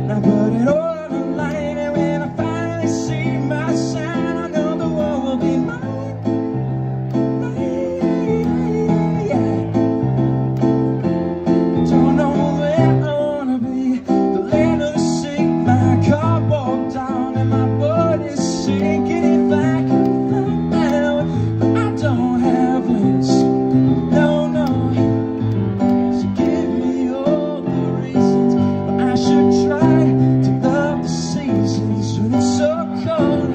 And I put it all on the line, and when I finally see my sign, I know the world will be mine. Don't know where I wanna be, the land of the sick. My car broke down and my boat is sinking. If I could find out, but I don't have wings. No, no. So give me all the reasons why I should try to love the seasons when it's so cold.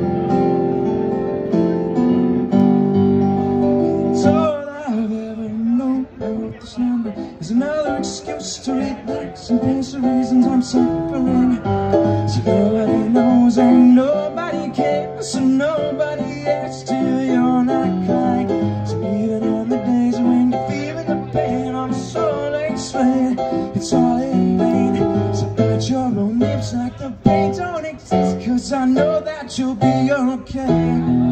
It's all I've ever known. This number is another excuse to relax and face the reasons I'm suffering. So nobody knows and nobody cares, so nobody asks till you're not crying. So even on the days when you're feeling the pain, I'm so late swaying, it's all in vain. So bite your own lips like the pain don't exist, 'cause I know that you'll be okay.